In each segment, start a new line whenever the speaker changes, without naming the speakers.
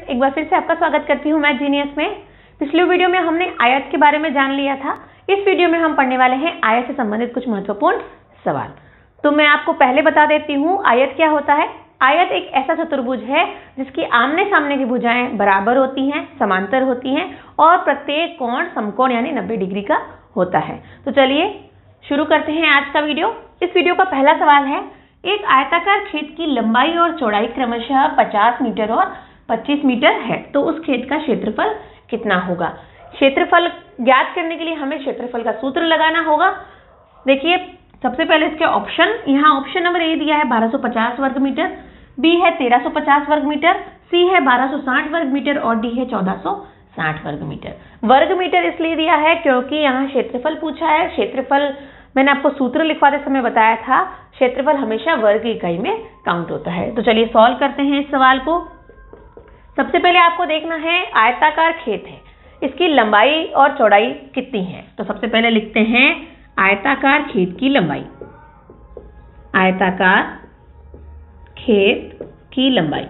एक बार फिर से आपका स्वागत करती हूँ मैं जीनियस में। पिछले वीडियो में हमने आयत के बारे में जान लिया था। इस वीडियो में हम पढ़ने वाले हैं आयत से संबंधित कुछ महत्वपूर्ण सवाल। तो मैं आपको पहले बता देती हूँ आयत क्या होता है। आयत एक ऐसा चतुर्भुज है जिसकी आमने सामने की भुजाएं बराबर होती हैं, समांतर होती हैं और प्रत्येक कोण समकोण यानी 90 डिग्री का होता है। तो चलिए शुरू करते हैं आज का वीडियो। इस वीडियो का पहला सवाल है, एक आयताकार खेत की लंबाई और चौड़ाई क्रमशः 50 मीटर और 25 मीटर है, तो उस खेत का क्षेत्रफल कितना होगा। क्षेत्रफल ज्ञात करने के लिए हमें क्षेत्रफल का सूत्र लगाना होगा। देखिए सबसे पहले इसके ऑप्शन, यहाँ ऑप्शन नंबर ए दिया है 1250 वर्ग मीटर, बी है 1350 वर्ग मीटर, सी है 1260 वर्ग मीटर और डी है 1460 वर्ग मीटर। वर्ग मीटर इसलिए दिया है क्योंकि यहाँ क्षेत्रफल पूछा है। क्षेत्रफल मैंने आपको सूत्र लिखवाते समय बताया था, क्षेत्रफल हमेशा वर्ग इकाई में काउंट होता है। तो चलिए सॉल्व करते हैं इस सवाल को। सबसे पहले आपको देखना है आयताकार खेत है, इसकी लंबाई और चौड़ाई कितनी है। तो सबसे पहले लिखते हैं आयताकार खेत की लंबाई। आयताकार खेत की लंबाई,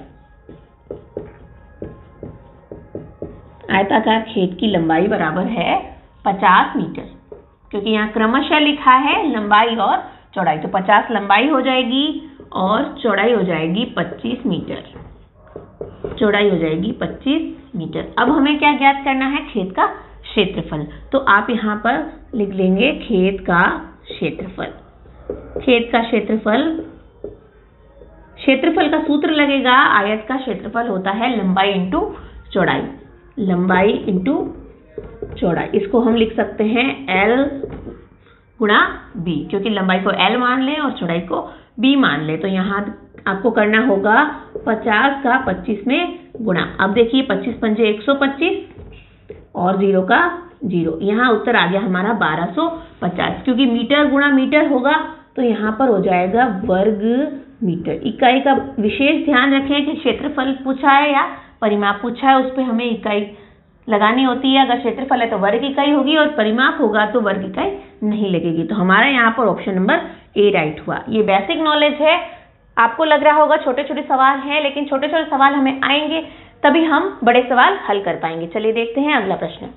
आयताकार खेत की लंबाई बराबर है 50 मीटर, क्योंकि यहाँ क्रमशः लिखा है लंबाई और चौड़ाई। तो 50 लंबाई हो जाएगी और चौड़ाई हो जाएगी 25 मीटर। चौड़ाई हो जाएगी 25 मीटर। अब हमें क्या ज्ञात करना है, खेत का क्षेत्रफल। तो आप यहाँ पर लिख लेंगे खेत का क्षेत्रफल। खेत का क्षेत्रफल, क्षेत्रफल का सूत्र लगेगा, आयत का क्षेत्रफल होता है लंबाई इंटू चौड़ाई। लंबाई इंटू चौड़ाई, इसको हम लिख सकते हैं L गुणा B, क्योंकि लंबाई को L मान लें और चौड़ाई को B मान लें। तो यहाँ आपको करना होगा 50 का 25 में गुणा। अब देखिए 25 पंजे 125 और 0 का 0, यहाँ उत्तर आ गया हमारा 1250। क्योंकि मीटर गुणा मीटर होगा तो यहाँ पर हो जाएगा वर्ग मीटर। इकाई का विशेष ध्यान रखें कि क्षेत्रफल पूछा है या परिमाप पूछा है, उस पर हमें इकाई लगानी होती है। अगर क्षेत्रफल है तो वर्ग इकाई होगी और परिमाप होगा तो वर्ग इकाई नहीं लगेगी। तो हमारा यहाँ पर ऑप्शन नंबर ए राइट हुआ। ये बेसिक नॉलेज है। आपको लग रहा होगा छोटे छोटे सवाल हैं, लेकिन छोटे छोटे सवाल हमें आएंगे तभी हम बड़े सवाल हल कर पाएंगे। चलिए देखते हैं अगला प्रश्न।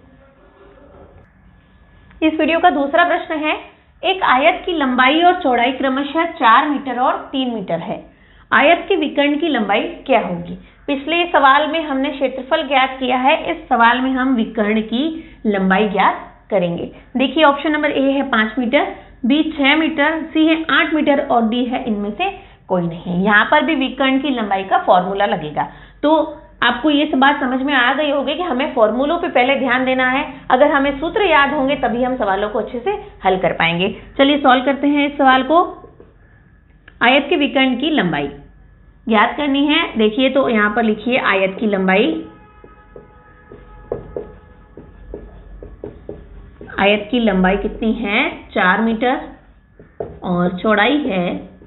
इस वीडियो का दूसरा प्रश्न है, एक आयत की लंबाई और चौड़ाई क्रमशः 4 मीटर और 3 मीटर है। आयत के विकर्ण की लंबाई क्या होगी। पिछले सवाल में हमने क्षेत्रफल ज्ञात किया है, इस सवाल में हम विकर्ण की लंबाई ज्ञात करेंगे। देखिए ऑप्शन नंबर ए है 5 मीटर, बी 6 मीटर, सी है 8 मीटर और डी है इनमें से कोई नहीं है। यहाँ पर भी विकर्ण की लंबाई का फॉर्मूला लगेगा। तो आपको ये सब बात समझ में आ गई होगी कि हमें फॉर्मूलों पे पहले ध्यान देना है। अगर हमें सूत्र याद होंगे तभी हम सवालों को अच्छे से हल कर पाएंगे। चलिए सॉल्व करते हैं इस सवाल को। आयत के विकर्ण की लंबाई ज्ञात करनी है। देखिए तो यहाँ पर लिखिए आयत की लंबाई। आयत की लंबाई कितनी है, 4 मीटर और चौड़ाई है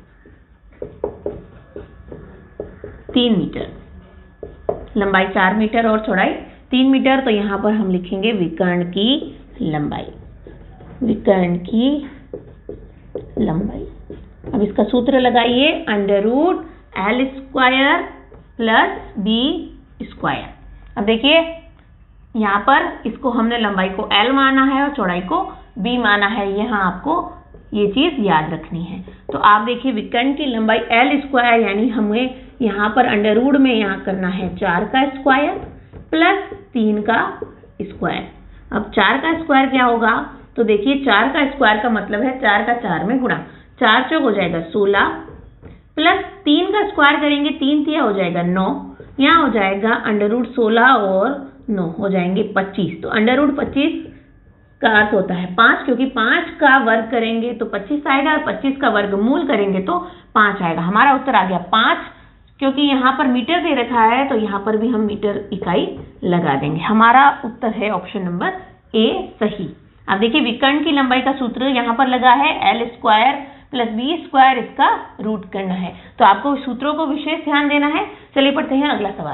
3 मीटर। लंबाई 4 मीटर और चौड़ाई 3 मीटर। तो यहाँ पर हम लिखेंगे विकर्ण की लंबाई। विकर्ण की लंबाई। अब इसका सूत्र लगाइए, under root L square plus B square. अब देखिए यहाँ पर इसको हमने लंबाई को L माना है और चौड़ाई को B माना है। यहाँ आपको ये चीज याद रखनी है। तो आप देखिए विकर्ण की लंबाई L स्क्वायर, यानी हमें यहाँ पर अंडर रूट में यहाँ करना है 4 का स्क्वायर प्लस 3 का स्क्वायर। अब 4 का स्क्वायर क्या होगा, तो देखिए 4 का स्क्वायर का मतलब है 4 का 4 में गुणा। 4 चौक हो जाएगा 16 प्लस 3 का स्क्वायर करेंगे, 3 तिया हो जाएगा 9, यहाँ हो जाएगा अंडर रूट 16 और 9 हो जाएंगे 25। तो अंडर रूट 25 का अर्थ होता है 5, क्योंकि 5 का वर्ग करेंगे तो 25 आएगा और 25 का वर्गमूल करेंगे तो 5 आएगा। हमारा उत्तर आ गया 5। क्योंकि यहाँ पर मीटर दे रखा है तो यहाँ पर भी हम मीटर इकाई लगा देंगे। हमारा उत्तर है ऑप्शन नंबर ए सही। अब देखिए विकर्ण की लंबाई का सूत्र यहाँ पर लगा है L square plus B square, इसका रूट करना है। तो आपको सूत्रों को विशेष ध्यान देना है। चलिए पढ़ते हैं अगला सवाल।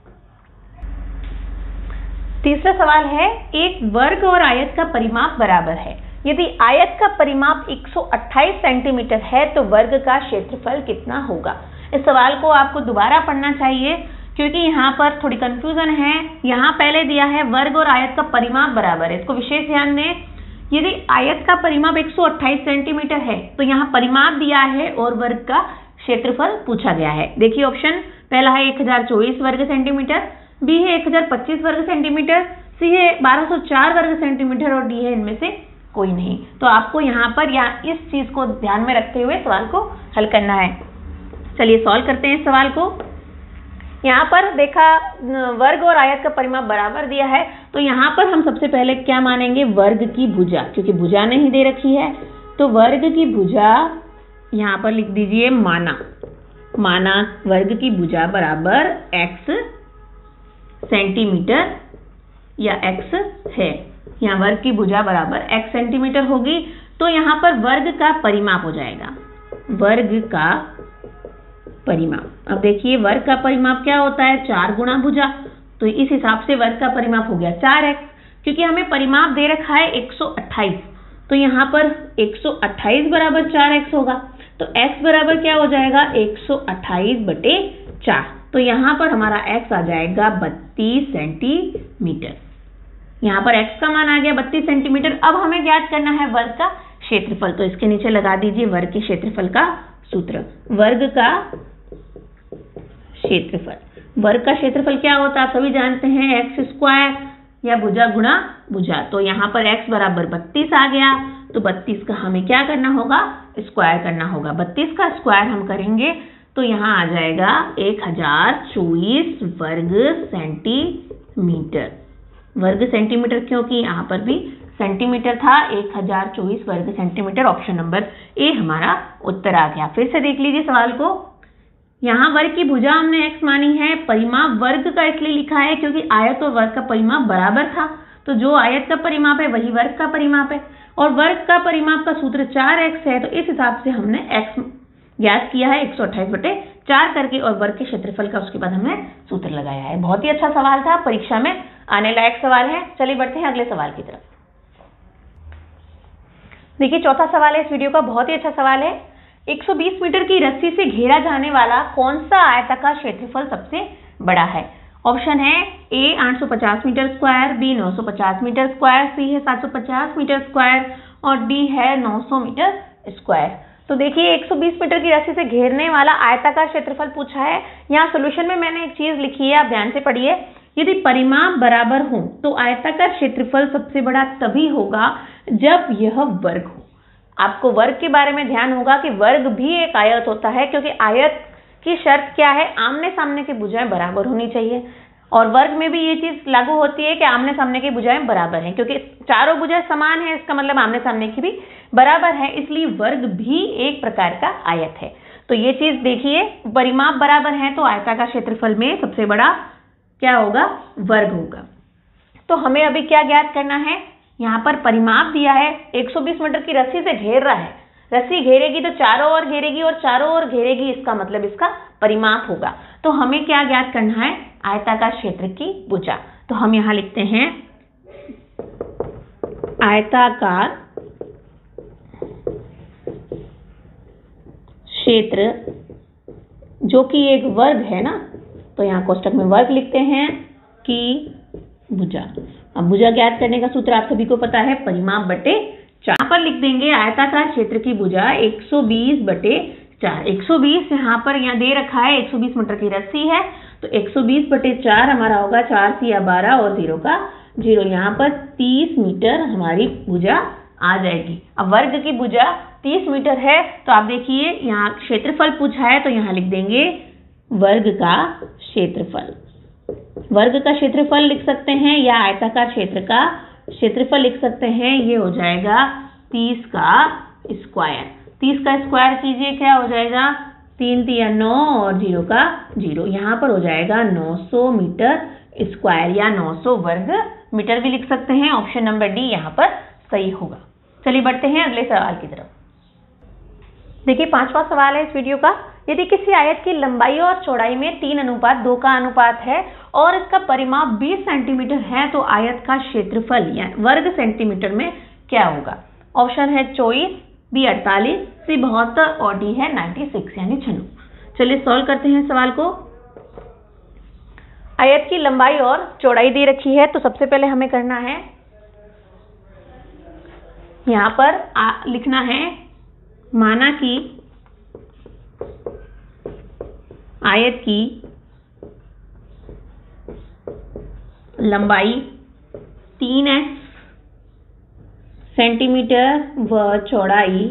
तीसरा सवाल है, एक वर्ग और आयत का परिमाप बराबर है। यदि आयत का परिमाप 128 सेंटीमीटर है तो वर्ग का क्षेत्रफल कितना होगा। इस सवाल को आपको दोबारा पढ़ना चाहिए क्योंकि यहाँ पर थोड़ी कंफ्यूजन है। यहाँ पहले दिया है वर्ग और आयत का परिमाप बराबर है, इसको विशेष ध्यान दें। यदि आयत का परिमाप 128 सेंटीमीटर है तो यहाँ परिमाप दिया है और वर्ग का क्षेत्रफल पूछा गया है। देखिए ऑप्शन पहला है 1024 वर्ग सेंटीमीटर, बी है 1025 वर्ग सेंटीमीटर, सी है 1204 वर्ग सेंटीमीटर और डी है इनमें से कोई नहीं। तो आपको यहाँ पर या इस चीज को ध्यान में रखते हुए सवाल को हल करना है। चलिए सॉल्व करते हैं इस सवाल को। यहाँ पर देखा वर्ग और आयत का परिमाप बराबर दिया है, तो यहाँ पर हम सबसे पहले क्या मानेंगे, वर्ग की भुजा, क्योंकि भुजा नहीं दे रखी है तो वर्ग की भुजा यहाँ पर लिख दीजिए माना वर्ग की भुजा बराबर x सेंटीमीटर या x है। यहाँ वर्ग की भुजा बराबर x सेंटीमीटर होगी, तो यहाँ पर वर्ग का परिमाप हो जाएगा, वर्ग का परिमाप। अब देखिए वर्ग का परिमाप क्या होता है, 4 गुणा भुजा, तो इस हिसाब से वर्ग का परिमाप हो गया 4x। क्योंकि हमें परिमाप दे रखा है 128, तो यहाँ पर 128 बराबर 4x होगा, तो x बराबर क्या हो जाएगा 128/4। तो यहाँ पर हमारा x आ जाएगा 32 सेंटीमीटर। यहाँ पर x का मान आ गया 32 सेंटीमीटर। अब हमें ज्ञात करना है वर्ग का क्षेत्रफल, तो इसके नीचे लगा दीजिए वर्ग के क्षेत्रफल का सूत्र। वर्ग का क्षेत्रफल, वर्ग का क्षेत्रफल क्या होता है आप सभी जानते हैं, एक्स स्क्वायर या भुजा गुणा भुजा। तो यहाँ पर x बराबर 32 आ गया, तो 32 का हमें क्या करना होगा, स्क्वायर करना होगा। 32 का स्क्वायर हम करेंगे तो यहाँ आ जाएगा 1024 वर्ग सेंटीमीटर। वर्ग सेंटीमीटर क्योंकि यहाँ पर भी सेंटीमीटर था, 1024 वर्ग सेंटीमीटर। ऑप्शन नंबर ए हमारा उत्तर आ गया। फिर से देख लीजिए सवाल को। यहाँ वर्ग की भुजा हमने x मानी है, परिमाप वर्ग का इसलिए लिखा है क्योंकि आयत और वर्ग का परिमाप बराबर था, तो जो आयत का परिमाप है वही वर्ग का परिमाप है, और वर्ग का परिमाप का सूत्र 4x है, तो इस हिसाब से हमने x ज्ञात किया है 128/4 करके, और वर्ग के क्षेत्रफल का उसके बाद हमने सूत्र लगाया है। बहुत ही अच्छा सवाल था, परीक्षा में आने लायक सवाल है। चलिए बढ़ते हैं अगले सवाल की तरफ। देखिए चौथा सवाल है इस वीडियो का, बहुत ही अच्छा सवाल है। 120 मीटर की रस्सी से घेरा जाने वाला कौन सा आयताकार क्षेत्रफल सबसे बड़ा है? ऑप्शन है A 850 metre square, B 950 metre square, C है 750 मीटर स्क्वायर और डी है 900 मीटर स्क्वायर। तो देखिए 120 मीटर की रस्सी से घेरने वाला आयताकार क्षेत्रफल पूछा है। यहाँ सोल्यूशन में मैंने एक चीज लिखी है, आप ध्यान से पढ़िए। यदि परिमाप बराबर हो तो आयताकार क्षेत्रफल सबसे बड़ा तभी होगा जब यह वर्ग हो। आपको वर्ग के बारे में ध्यान होगा कि वर्ग भी एक आयत होता है, क्योंकि आयत की शर्त क्या है, आमने सामने की भुजाएं बराबर होनी चाहिए, और वर्ग में भी ये चीज लागू होती है कि आमने सामने की भुजाएं बराबर हैं, क्योंकि चारों भुजाएं समान है, इसका मतलब आमने सामने की भी बराबर है, इसलिए वर्ग भी एक प्रकार का आयत है। तो ये चीज देखिए, परिमाप बराबर है तो आयताकार क्षेत्रफल में सबसे बड़ा क्या होगा, वर्ग होगा। तो हमें अभी क्या ज्ञात करना है, यहाँ पर परिमाप दिया है, 120 मीटर की रस्सी से घेर रहा है, रस्सी घेरेगी तो चारों ओर घेरेगी और चारों ओर घेरेगी, इसका मतलब इसका परिमाप होगा। तो हमें क्या ज्ञात करना है, आयताकार क्षेत्र की भुजा। तो हम यहाँ लिखते हैं आयताकार क्षेत्र जो कि एक वर्ग है ना, तो यहाँ कोष्टक में वर्ग लिखते हैं की भुजा। अब भुजा ज्ञात करने का सूत्र आप सभी को पता है, परिमाप बटे 4 पर लिख देंगे आयताकार क्षेत्र की भुजा 120/4। 120 यहाँ पर दे रखा है, 120 मीटर की रस्सी है, तो 120/4 हमारा होगा 4 × 12 और 0 का 0। यहाँ पर 30 मीटर हमारी भुजा आ जाएगी। अब वर्ग की भुजा 30 मीटर है, तो आप देखिए यहाँ क्षेत्रफल पूछा है, तो यहाँ लिख देंगे वर्ग का क्षेत्रफल। वर्ग का क्षेत्रफल लिख सकते हैं या आयताकार क्षेत्र का क्षेत्रफल लिख सकते हैं, ये हो जाएगा 30 का स्क्वायर। 30 का स्क्वायर कीजिए, क्या हो जाएगा, 3 × 3 = 9 और 0 का 0। यहाँ पर हो जाएगा 900 मीटर स्क्वायर या 900 वर्ग मीटर भी लिख सकते हैं। ऑप्शन नंबर डी यहाँ पर सही होगा। चलिए बढ़ते हैं अगले सवाल की तरफ। देखिए पांचवा सवाल है इस वीडियो का। यदि किसी आयत की लंबाई और चौड़ाई में 3:2 का अनुपात है और इसका परिमाप 20 सेंटीमीटर है, तो आयत का क्षेत्रफल या वर्ग सेंटीमीटर में क्या होगा? ऑप्शन है 24, बी 48, सी 72 और डी है 96 यानी 96। चलिए सॉल्व करते हैं सवाल को। आयत की लंबाई और चौड़ाई दे रखी है, तो सबसे पहले हमें करना है, यहाँ पर लिखना है, माना कि आयत की लंबाई 3x सेंटीमीटर व चौड़ाई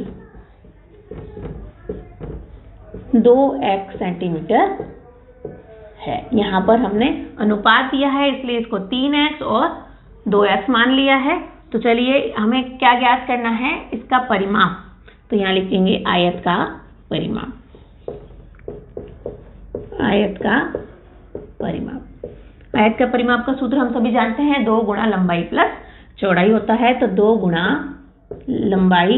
2x सेंटीमीटर है। यहाँ पर हमने अनुपात दिया है, इसलिए इसको 3x और 2x मान लिया है। तो चलिए हमें क्या ज्ञात करना है, इसका परिमाप। तो यहाँ लिखेंगे आयत का परिमाप, आयत का परिमाप। आयत का परिमाप का सूत्र हम सभी जानते हैं, 2 गुणा लंबाई प्लस चौड़ाई होता है। तो 2 गुणा लंबाई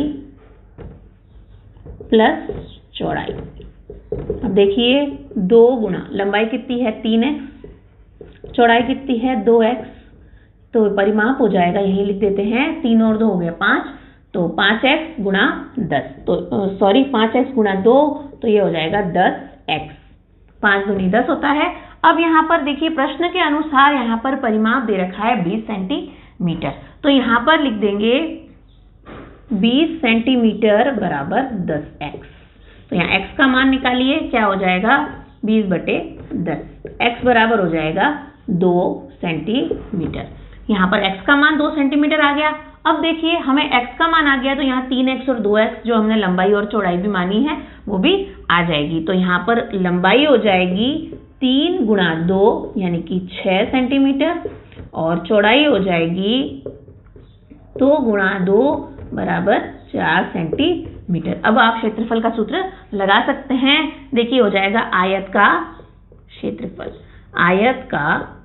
प्लस चौड़ाई। अब देखिए 2 गुणा लंबाई कितनी है 3x, चौड़ाई कितनी है 2x, तो परिमाप हो जाएगा, यही लिख देते हैं, 3 और 2 हो गया 5, तो 5x गुणा 10, तो 5x गुणा 2, तो ये हो जाएगा 10x, 5 दूनी 10 होता है। अब यहाँ पर देखिए प्रश्न के अनुसार यहाँ पर परिमाप दे रखा है 20 सेंटीमीटर, तो यहाँ पर लिख देंगे 20 सेंटीमीटर बराबर 10x। तो यहाँ x का मान निकालिए, क्या हो जाएगा 20/10, x बराबर हो जाएगा 2 सेंटीमीटर। यहाँ पर x का मान 2 सेंटीमीटर आ गया। अब देखिए हमें x का मान आ गया, तो यहाँ 3x और 2x जो हमने लंबाई और चौड़ाई भी मानी है वो भी आ जाएगी। तो यहाँ पर लंबाई हो जाएगी 3 गुणा 2 यानी कि 6 सेंटीमीटर, और चौड़ाई हो जाएगी 2 गुणा 2 बराबर 4 सेंटीमीटर। अब आप क्षेत्रफल का सूत्र लगा सकते हैं। देखिए हो जाएगा आयत का क्षेत्रफल, आयत का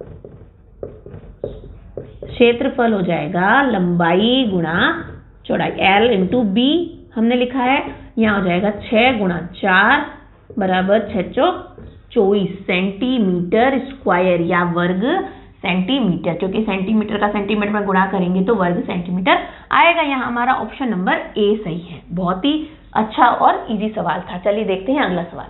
क्षेत्रफल हो जाएगा लंबाई गुणा चौड़ाई, L इंटू B हमने लिखा है, यहाँ हो जाएगा 6 गुणा 4 बराबर 6 चौक 24 सेंटीमीटर स्क्वायर या वर्ग सेंटीमीटर, क्योंकि सेंटीमीटर का सेंटीमीटर में गुणा करेंगे तो वर्ग सेंटीमीटर आएगा। यहाँ हमारा ऑप्शन नंबर ए सही है। बहुत ही अच्छा और इजी सवाल था। चलिए देखते हैं अगला सवाल।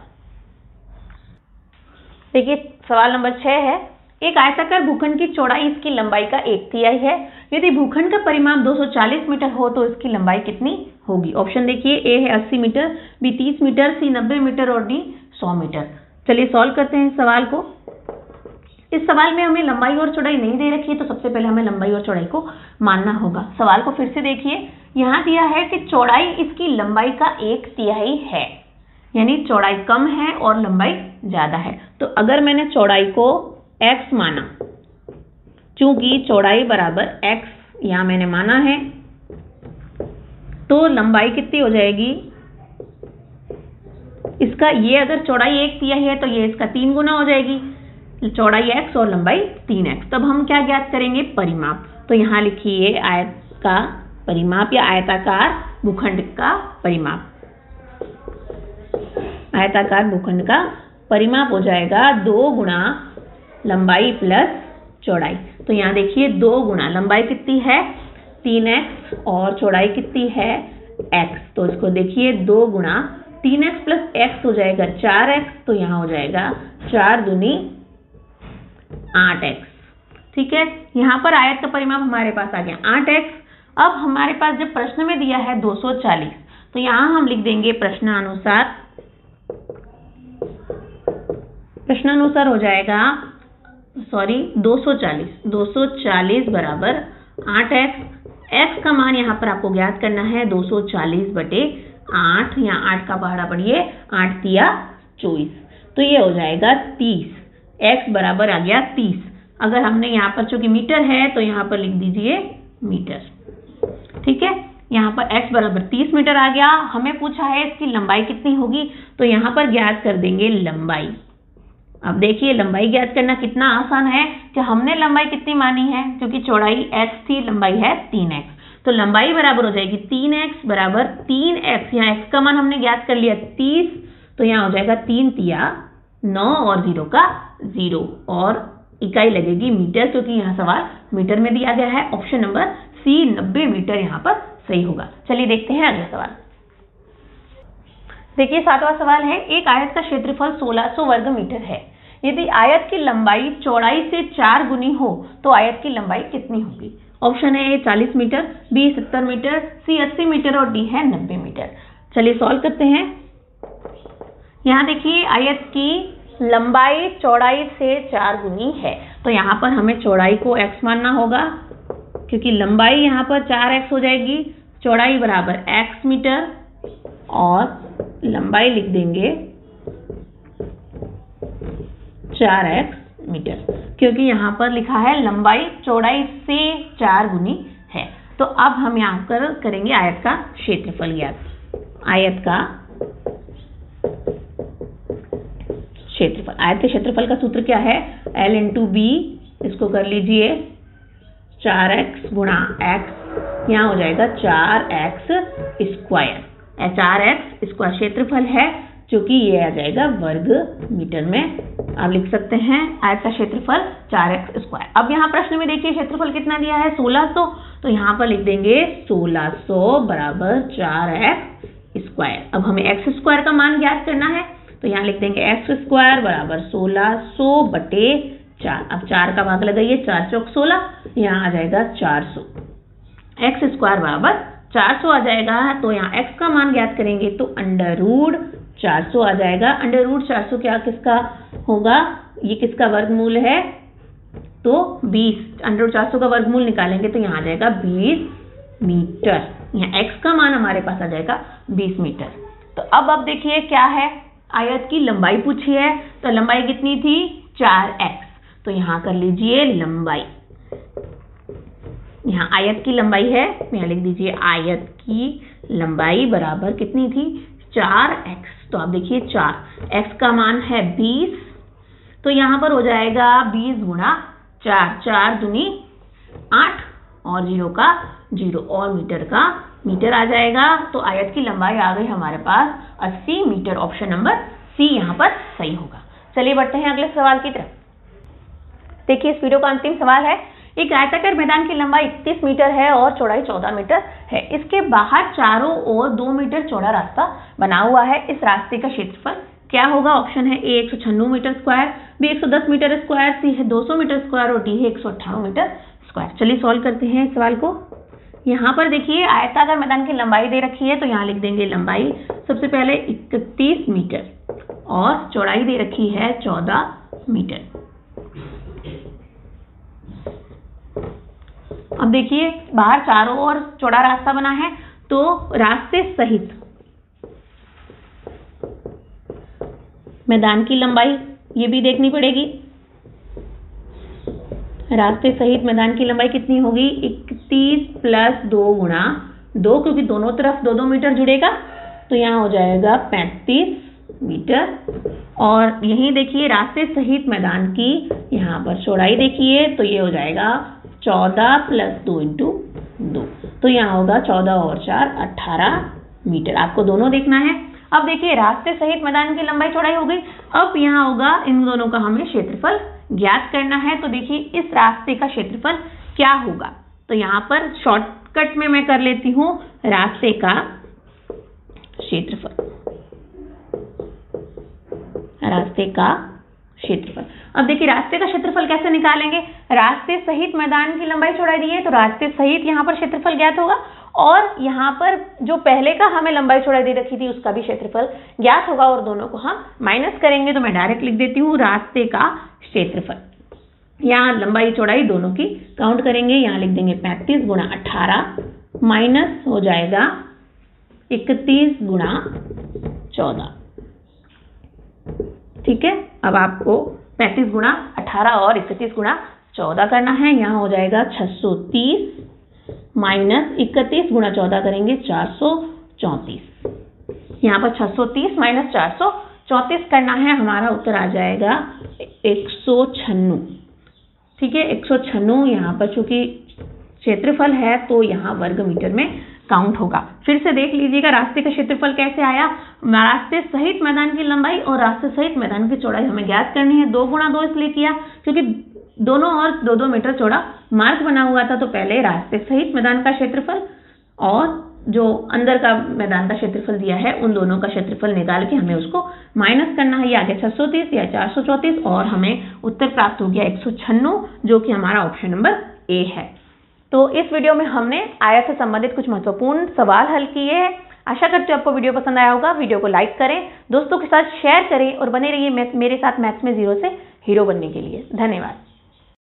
देखिए सवाल नंबर 6 है, एक आयताकार भूखंड की चौड़ाई इसकी लंबाई का 1/3 है। यदि भूखंड का परिमाप 240 मीटर हो तो इसकी लंबाई कितनी होगी। ऑप्शन देखिए, ए है 80 metre, B 30 metre, C 90 metre और डी 100 मीटर। चलिए सॉल्व करते हैं इस सवाल को। इस सवाल में हमें लंबाई और चौड़ाई नहीं दे रखी है, तो सबसे पहले हमें लंबाई और चौड़ाई को मानना होगा। सवाल को फिर से देखिए, यहाँ दिया है कि चौड़ाई इसकी लंबाई का 1/3 है, यानी चौड़ाई कम है और लंबाई ज्यादा है। तो अगर मैंने चौड़ाई को x माना, चूंकि चौड़ाई बराबर x यहाँ मैंने माना है, तो लंबाई कितनी हो जाएगी इसका, ये अगर चौड़ाई 1/3 है तो ये इसका 3 गुना हो जाएगी, चौड़ाई x और लंबाई 3x। तब हम क्या ज्ञात करेंगे, परिमाप। तो यहाँ लिखिए आयत का परिमाप या आयताकार भूखंड का परिमाप। आयताकार भूखंड का परिमाप हो जाएगा 2 गुणा लंबाई प्लस चौड़ाई। तो यहाँ देखिए 2 गुणा लंबाई कितनी है 3x और चौड़ाई कितनी है x। तो इसको देखिए 2 गुणा 3x प्लस x हो जाएगा 4x, तो यहाँ हो जाएगा 4 दूनी 8x। ठीक है, यहाँ पर आयत का परिमाप हमारे पास आ गया 8x। अब हमारे पास जब प्रश्न में दिया है 240, तो यहाँ हम लिख देंगे प्रश्नानुसार हो जाएगा 240 बराबर 8x। x का मान यहाँ पर आपको ज्ञात करना है 240/8, यहाँ 8 का पहाड़ा पढ़िए, 8 तिया 24, तो ये हो जाएगा 30। x बराबर आ गया 30। अगर हमने यहाँ पर चूंकि मीटर है तो यहाँ पर लिख दीजिए मीटर। ठीक है, यहाँ पर x बराबर 30 मीटर आ गया। हमें पूछा है इसकी लंबाई कितनी होगी, तो यहाँ पर ज्ञात कर देंगे लंबाई। अब देखिए लंबाई ज्ञात करना कितना आसान है कि हमने लंबाई कितनी मानी है, क्योंकि चौड़ाई x थी, लंबाई है 3x, तो लंबाई बराबर हो जाएगी 3x बराबर 3x। यहाँ x का मान हमने ज्ञात कर लिया 30, तो यहाँ हो जाएगा 3 तिया 9 और 0 का 0, और इकाई लगेगी मीटर, क्योंकि यहाँ सवाल मीटर में दिया गया है। ऑप्शन नंबर सी 90 मीटर यहाँ पर सही होगा। चलिए देखते हैं अगला सवाल। देखिए 7वां सवाल है, एक आयत का क्षेत्रफल 1600 वर्ग मीटर है। यदि आयत की लंबाई चौड़ाई से 4 गुनी हो तो आयत की लंबाई कितनी होगी? ऑप्शन है A 40 metre, B 70 metre, C 80 metre और डी है 90 मीटर। चलिए सॉल्व करते हैं। यहाँ देखिए आयत की लंबाई चौड़ाई से 4 गुनी है, तो यहाँ पर हमें चौड़ाई को x मानना होगा, क्योंकि लंबाई यहाँ पर 4x हो जाएगी, चौड़ाई बराबर x मीटर और लंबाई लिख देंगे 4x मीटर, क्योंकि यहाँ पर लिखा है लंबाई चौड़ाई से 4 गुनी है। तो अब हम यहाँ पर करेंगे आयत का क्षेत्रफल ज्ञात। आयत का क्षेत्रफल, आयत के क्षेत्रफल का सूत्र क्या है? L इंटू बी, इसको कर लीजिए 4x गुणा x, यहाँ हो जाएगा 4x स्क्वायर। 4x स्क्वायर क्षेत्रफल है, जो कि ये आ जाएगा वर्ग मीटर में। आप लिख सकते हैं आयत का क्षेत्रफल 4x स्क्वायर। अब यहाँ प्रश्न में देखिए क्षेत्रफल कितना दिया है? 1600, तो यहाँ पर लिख देंगे 1600 बराबर 4x स्क्वायर। अब हमें x स्क्वायर का मान ज्ञात करना है, तो यहाँ लिख देंगे x स्क्वायर बराबर 1600 बटे 4। अब 4 का भाग लगाइए, 4 चौक 16, यहाँ आ जाएगा 400। x स्क्वायर बराबर 400 आ जाएगा, तो यहाँ x का मान ज्ञात करेंगे तो अंडर रूट 400 आ जाएगा। अंडर रूट 400 क्या किसका होगा? ये किसका वर्गमूल है? तो 20। अंडर रूट 400 का वर्गमूल निकालेंगे तो यहाँ आ जाएगा 20 मीटर। यहाँ x का मान हमारे पास आ जाएगा 20 मीटर। तो अब देखिए क्या है, आयत की लंबाई पूछी है, तो लंबाई कितनी थी? 4x। तो यहाँ कर लीजिए लंबाई, यहाँ आयत की लंबाई है, यहाँ लिख दीजिए आयत की लंबाई बराबर कितनी थी? 4x। तो आप देखिए 4x का मान है 20, तो यहाँ पर हो जाएगा 20 गुणा 4, 4 दूनी 8 और 0 का 0 और मीटर का मीटर आ जाएगा। तो आयत की लंबाई आ गई हमारे पास 80 मीटर। ऑप्शन नंबर सी यहाँ पर सही होगा। चलिए बढ़ते हैं अगले सवाल की तरफ। देखिए इस वीडियो का अंतिम सवाल है, एक आयताकार मैदान की लंबाई 31 मीटर है और चौड़ाई 14 मीटर है। इसके बाहर चारों ओर 2 मीटर चौड़ा रास्ता बना हुआ है। इस रास्ते का क्षेत्रफल क्या होगा? ऑप्शन है A 196 metre square, B 110 metre square, C है 200 मीटर स्क्वायर और डी है 198 मीटर स्क्वायर। चलिए सॉल्व करते हैं इस सवाल को। यहाँ पर देखिए आयताकार मैदान की लंबाई दे रखी है, तो यहाँ लिख देंगे लंबाई सबसे पहले 31 मीटर और चौड़ाई दे रखी है 14 मीटर। अब देखिए बाहर चारों ओर चौड़ा रास्ता बना है, तो रास्ते सहित मैदान की लंबाई ये भी देखनी पड़ेगी। रास्ते सहित मैदान की लंबाई कितनी होगी? 31 प्लस 2 गुणा 2, क्योंकि दोनों तरफ 2-2 मीटर जुड़ेगा, तो यहाँ हो जाएगा 35 मीटर। और यहीं देखिए रास्ते सहित मैदान की यहाँ पर चौड़ाई देखिए, तो ये हो जाएगा 14 प्लस 2 इंटू 2, तो यहाँ होगा 14 और 4 18 मीटर। आपको दोनों देखना है। अब देखिए रास्ते सहित मैदान की लंबाई चौड़ाई हो गई। अब यहाँ होगा इन दोनों का हमें क्षेत्रफल ज्ञात करना है। तो देखिए इस रास्ते का क्षेत्रफल क्या होगा, तो यहाँ पर शॉर्टकट में मैं कर लेती हूँ रास्ते का क्षेत्रफल। रास्ते का क्षेत्रफल, अब देखिए रास्ते का क्षेत्रफल कैसे निकालेंगे? रास्ते सहित मैदान की लंबाई चौड़ाई दी है, तो रास्ते सहित यहाँ पर क्षेत्रफल ज्ञात होगा, और यहाँ पर जो पहले का हमें लंबाई चौड़ाई दे रखी थी उसका भी क्षेत्रफल ज्ञात होगा, और दोनों को हम माइनस करेंगे। तो मैं डायरेक्ट लिख देती हूँ रास्ते का क्षेत्रफल। यहाँ लंबाई चौड़ाई दोनों की काउंट करेंगे, यहाँ लिख देंगे 35 गुणा 18 माइनस हो जाएगा 31 गुणा 14। ठीक है, अब आपको 35 गुणा 18 और 31 गुणा 14 करना है। यहाँ हो जाएगा 630 माइनस 31 गुणा 14 करेंगे 434। यहाँ पर 630 माइनस 434 करना है, हमारा उत्तर आ जाएगा 196। ठीक है, 196 यहाँ पर चूंकि क्षेत्रफल है तो यहाँ वर्ग मीटर में काउंट होगा। फिर से देख लीजिएगा रास्ते का क्षेत्रफल कैसे आया। रास्ते सहित मैदान की लंबाई और रास्ते सहित मैदान की चौड़ाई हमें ज्ञात करनी है। 2 गुणा 2 इसलिए किया क्योंकि दोनों ओर 2-2 मीटर चौड़ा मार्ग बना हुआ था, तो पहले रास्ते सहित मैदान का क्षेत्रफल और जो अंदर का मैदान का क्षेत्रफल दिया है उन दोनों का क्षेत्रफल निकाल के हमें उसको माइनस करना है। ये आ गया 630 या 434 और हमें उत्तर प्राप्त हो गया 196, जो कि हमारा ऑप्शन नंबर ए है। तो इस वीडियो में हमने आयत से संबंधित कुछ महत्वपूर्ण सवाल हल किए हैं। आशा करती हूँ आपको वीडियो पसंद आया होगा। वीडियो को लाइक करें, दोस्तों के साथ शेयर करें और बने रहिए मेरे साथ मैथ्स में जीरो से हीरो बनने के लिए। धन्यवाद।